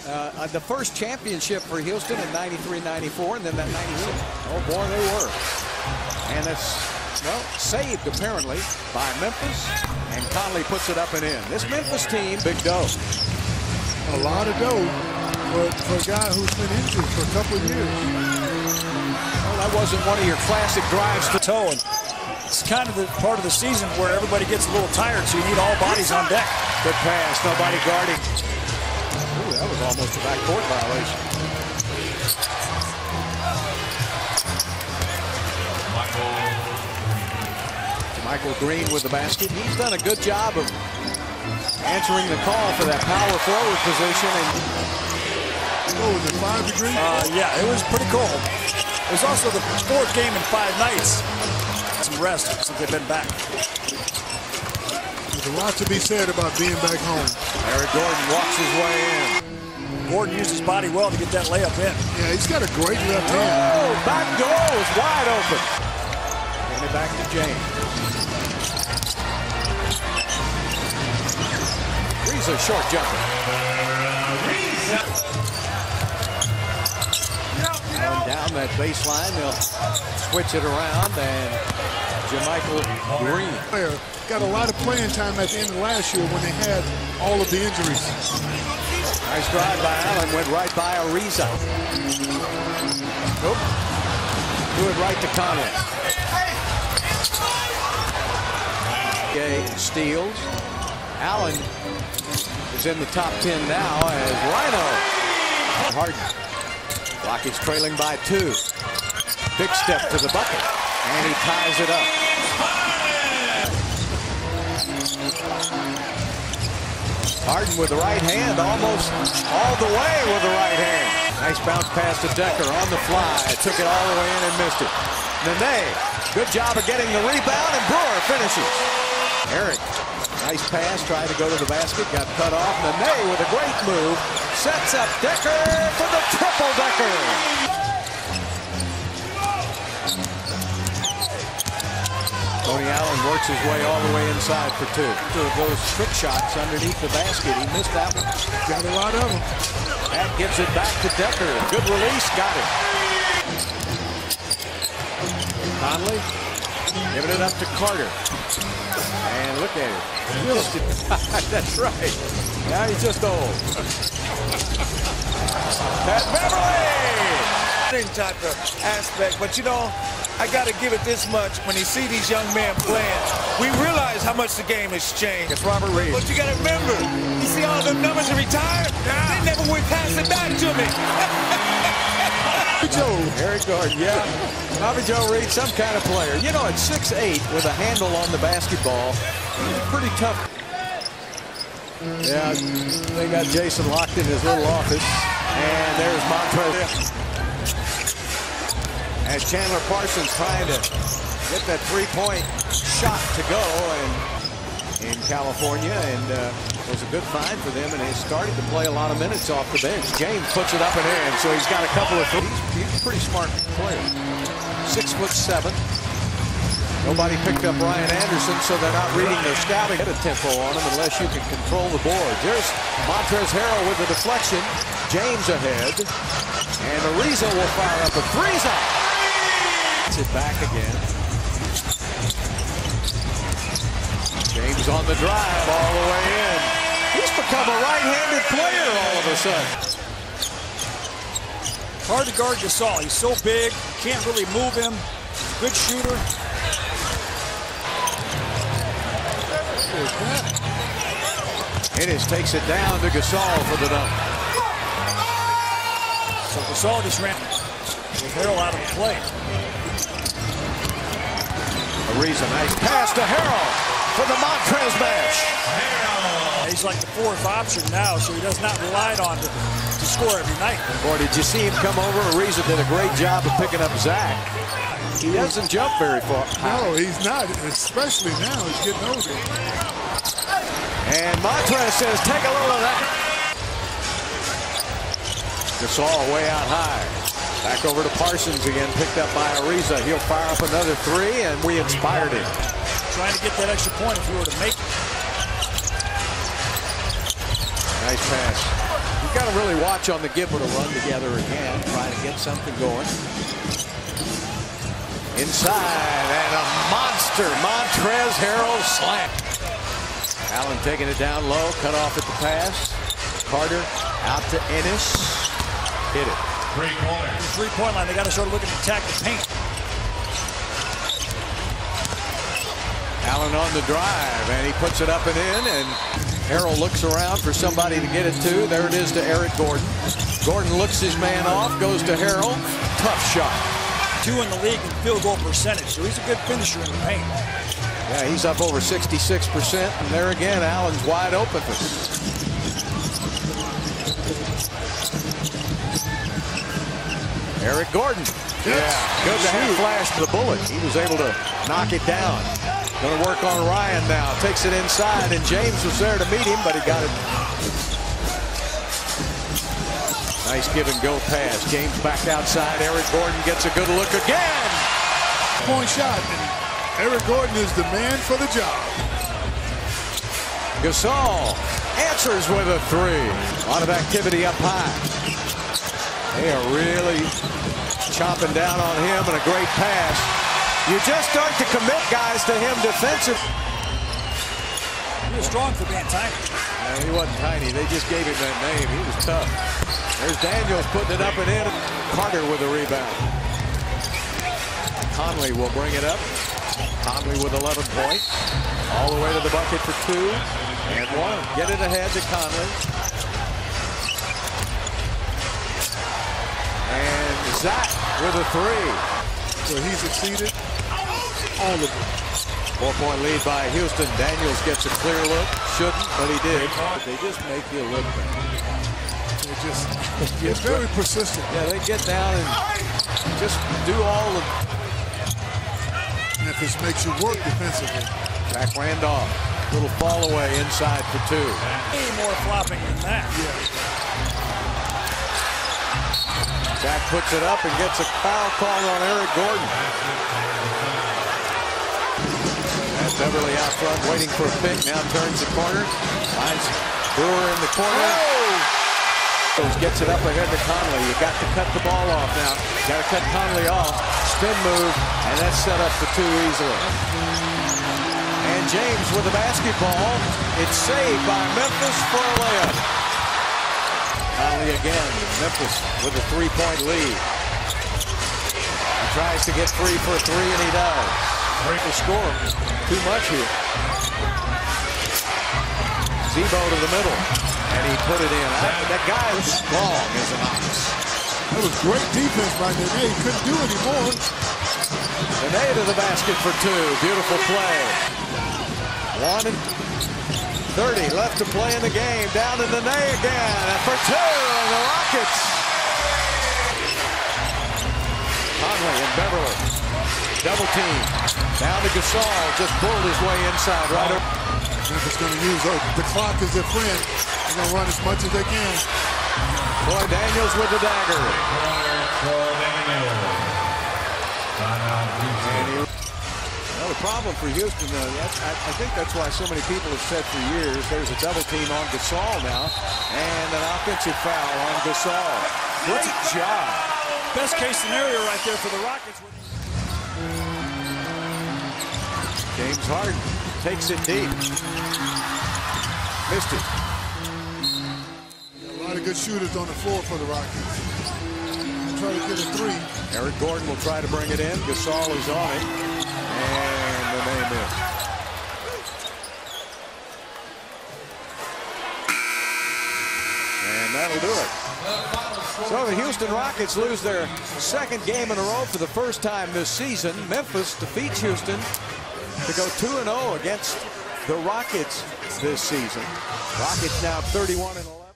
The first championship for Houston in 93-94, and then that 96. Oh, boy, they were. And that's, well, saved, apparently, by Memphis, and Conley puts it up and in. This Memphis team, big dough. A lot of dough for a guy who's been injured for a couple of years. Well, that wasn't one of your classic drives to toe. It's kind of the part of the season where everybody gets a little tired, so you need all bodies on deck. Good pass, nobody guarding. Ooh, that was almost a backcourt violation. Michael Green with the basket. He's done a good job of answering the call for that power forward position. And oh, was it 5 degrees? Yeah, it was pretty cold. It was also the fourth game in 5 nights. Some rest since they've been back. There's a lot to be said about being back home. Eric Gordon walks his way in. Gordon used his body well to get that layup in. Yeah, he's got a great left hand. Oh, back door is wide open. Hand it back to James. He's a short jumper. And down that baseline, they'll switch it around, and Jermichael Green got a lot of playing time at the end of last year when they had all of the injuries. Nice drive by Allen, went right by Ariza. Nope. Threw it right to Conley. Okay, steals. Allen is in the top 10 now as Rhino. Harden. Rockets trailing by 2. Big step to the bucket, and he ties it up. Harden with the right hand, almost all the way with the right hand. Nice bounce pass to Decker on the fly. Took it all the way in and missed it. Nene, good job of getting the rebound, and Brewer finishes. Eric, nice pass, tried to go to the basket, got cut off. Nene with a great move, sets up Decker for the triple Decker. Tony Allen works his way all the way inside for 2. Two of those trick shots underneath the basket. He missed that one. Got a lot of them. That gives it back to Decker. Good release, got it. Conley giving it up to Carter. And look at it. That's right. Now he's just old. Pat Beverly! Type of aspect, but you know, I got to give it this much. When you see these young men playing, we realize how much the game has changed. It's Robert Reed. But you got to remember, you see all them numbers are retired? They never would pass it back to me. Eric Gordon, yeah. Bobby Joe Reed, some kind of player. You know, at 6'8", with a handle on the basketball, pretty tough. Yeah, they got Jason locked in his little office. And there's Montrez. As Chandler Parsons trying to get that three-point shot to go in California, and it was a good find for them, and he started to play a lot of minutes off the bench. James puts it up and in, so he's got a couple of he's a pretty smart player. 6'7". Nobody picked up Ryan Anderson, so they're not reading their scouting. Get a tempo on him unless you can control the boards. There's Montrezl Harrell with the deflection. James ahead, and Ariza will fire up a three-shot. It back again. James on the drive all the way in. He's become a right-handed player all of a sudden. Hard to guard Gasol. He's so big, can't really move him. Good shooter. Ennis takes it down to Gasol for the dunk. So Gasol just ran with Harrell out of the play. Ariza, nice pass to Harrell for the Montrez mash. He's like the 4th option now, so he does not rely on to score every night. Boy, did you see him come over? Ariza did a great job of picking up Zach. He doesn't jump very far. No, he's not, especially now. He's getting older. And Montrez says, take a little of that. Gasol way out high. Back over to Parsons again, picked up by Ariza. He'll fire up another 3, and we inspired him. Trying to get that extra point if you were to make it. Nice pass. You got to really watch on the give it a run together again, try to get something going. Inside, and a monster Montrezl Harrell slam. Allen taking it down low, cut off at the pass. Carter out to Ennis. Hit it. Three-point line, they got to start looking to attack the paint. Allen on the drive, and he puts it up and in, and Harrell looks around for somebody to get it to. There it is to Eric Gordon. Gordon looks his man off, goes to Harrell. Tough shot. 2 in the league in field goal percentage, so he's a good finisher in the paint. Yeah, he's up over 66%, and there again, Allen's wide open. Eric Gordon. Yeah, good to have flash to the bullet. He was able to knock it down. Going to work on Ryan now. Takes it inside, and James was there to meet him, but he got it. Nice give and go pass. James back outside. Eric Gordon gets a good look again. Point shot. And Eric Gordon is the man for the job. Gasol answers with a 3. A lot of activity up high. They are really chopping down on him, and a great pass. You just start to commit guys to him defensive. He was strong for being tiny. No, he wasn't tiny. They just gave him that name. He was tough. There's Daniels putting it up and in. Carter with a rebound. Conley will bring it up. Conley with 11 points. All the way to the bucket for 2 and 1. Get it ahead to Conley. And Zach with a 3. So he's exceeded all of them. 4-point lead by Houston. Daniels gets a clear look. Shouldn't, but he did. But they just make you look bad. It's very persistent. Yeah, they get down and just do all the... Memphis makes you work defensively. Back Randolph. Little fall away inside for 2. Way more flopping than that. Yeah. Zach puts it up and gets a foul call on Eric Gordon. And Beverly out front waiting for a pick. Now turns the corner. Finds Brewer in the corner. Gets it up ahead to Conley. You got to cut the ball off now. Got to cut Conley off. Spin move, and that's set up for 2 easily. And James with the basketball. It's saved by Memphis for a layup. Conley again. Memphis with a 3-point lead. He tries to get free for a 3, and he does. Break the score. Too much here. Zebo to the middle. And he put it in. That guy was strong as an ox. That was great defense by Nene. He couldn't do any more. Nene to the basket for 2. Beautiful play. 1:30 left to play in the game. Down to Nene again. And for 2, and the Rockets. Conley and Beverly. Double team. Down to Gasol. Just pulled his way inside. Right over. Memphis going to use the clock as their friend. They're going to run as much as they can. Boy, Daniels with the dagger. Well, the problem for Houston, I think that's why so many people have said for years, there's a double team on Gasol now, and an offensive foul on Gasol. Great job. Best case scenario right there for the Rockets. James Harden takes it deep. Missed it. A lot of good shooters on the floor for the Rockets. Try to get a 3. Eric Gordon will try to bring it in. Gasol is on it. And the name is. And that'll do it. So the Houston Rockets lose their 2nd game in a row for the first time this season. Memphis defeats Houston to go 2-0 against the Rockets this season. Rockets now 31-11.